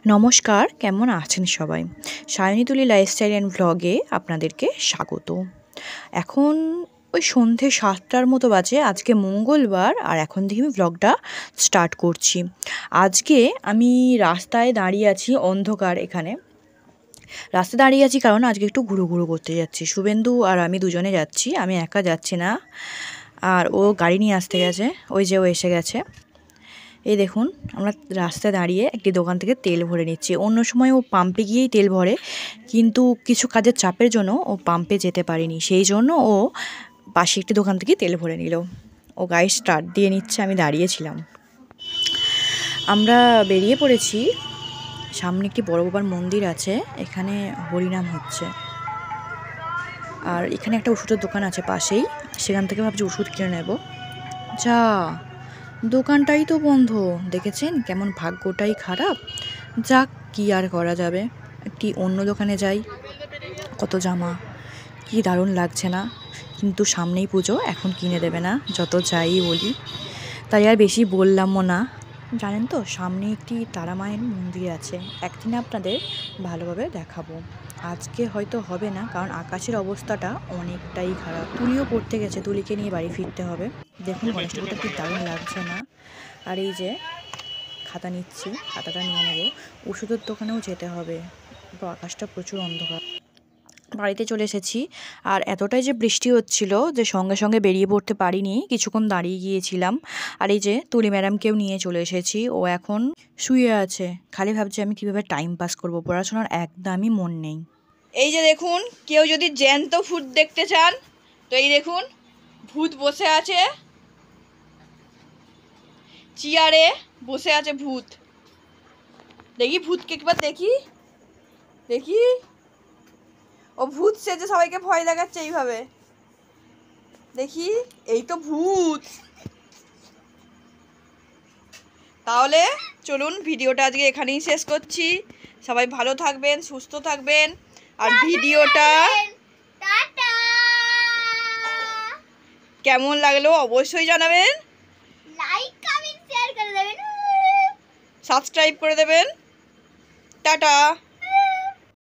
নমস্কার, কেমন আছেন সবাই? সায়নী তুলি লাইফস্টাইল অ্যান্ড ভ্লগে আপনাদেরকে স্বাগত। এখন ওই সন্ধে ৭টার মতো বাজে। আজকে মঙ্গলবার, আর এখন থেকে আমি ভ্লগটা স্টার্ট করছি। আজকে আমি রাস্তায় দাঁড়িয়ে আছি, অন্ধকার এখানে। রাস্তায় দাঁড়িয়ে আছি কারণ আজকে একটু ঘুরু করতে যাচ্ছি। শুভেন্দু আর আমি দুজনে যাচ্ছি, আমি একা যাচ্ছি না। আর ও গাড়ি নিয়ে আসতে গেছে, ওই যে ও এসে গেছে। এই দেখুন, আমরা রাস্তায় দাঁড়িয়ে একটি দোকান থেকে তেল ভরে নিচ্ছি। অন্য সময় ও পাম্পে গিয়েই তেল ভরে, কিন্তু কিছু কাজের চাপের জন্য ও পাম্পে যেতে পারেনি, সেই জন্য ও পাশে একটি দোকান থেকে তেল ভরে নিল। ও গাড়ি স্টার্ট দিয়ে নিচ্ছে, আমি দাঁড়িয়েছিলাম। আমরা বেরিয়ে পড়েছি। সামনে একটি বড় বাবার মন্দির আছে, এখানে হরিনাম হচ্ছে। আর এখানে একটা ওষুধের দোকান আছে পাশেই, সেখান থেকে ভাবছি ওষুধ কিনে নেব। যা, দোকানটাই তো বন্ধ। দেখেছেন কেমন ভাগ্যটাই খারাপ। যাক, কি আর করা যাবে, একটি অন্য দোকানে যাই। কত জামা, কি দারুণ লাগছে না? কিন্তু সামনেই পুজো, এখন কিনে দেবে না যত যাই বলি। তাই আর বেশি বললামও না। জানেন তো, সামনে একটি তারা মায়ের মন্দির আছে, একদিনে আপনাদের ভালোভাবে দেখাবো। আজকে হয়তো হবে না, কারণ আকাশের অবস্থাটা অনেকটাই খারাপ। তুলিও পড়তে গেছে, তুলিকে নিয়ে বাড়ি ফিরতে হবে। দেখুন গণেশ ঠাকুরটা কি দারুণ লাগছে না? আর এই যে খাতা নিচ্ছি, খাতাটা নিয়ে নেব। ওষুধের দোকানেও যেতে হবে, আকাশটা প্রচুর অন্ধকার। বাড়িতে চলে এসেছি, আর এতটাই যে বৃষ্টি হচ্ছিল যে সঙ্গে সঙ্গে বেরিয়ে পড়তে পারিনি, কিছুক্ষণ দাঁড়িয়ে গিয়েছিলাম। আর এই যে তুলি ম্যাডামকেও নিয়ে চলে এসেছি, ও এখন শুয়ে আছে। খালি ভাবছি আমি কীভাবে টাইম পাস করব, পড়াশোনার একদমই মন নেই। এই যে দেখুন, কেউ যদি জ্যান্ত ভূত দেখতে চান তো এই দেখুন, ভূত বসে আছে, চেয়ারে বসে আছে ভূত। দেখি ভূতকে একবার দেখি দেখি। ও ভূত সেজে সবাইকে ভয় দেখাচ্ছে এইভাবে। দেখি, এই তো ভূত। তাহলে চলুন, ভিডিওটা আজকে এখানেই শেষ করছি। সবাই ভালো থাকবেন, সুস্থ থাকবেন। আর ভিডিওটা কেমন লাগলো অবশ্যই জানাবেন। লাইক, কমেন্ট, শেয়ার করে দেবেন, সাবস্ক্রাইব করে দেবেন। টাটা।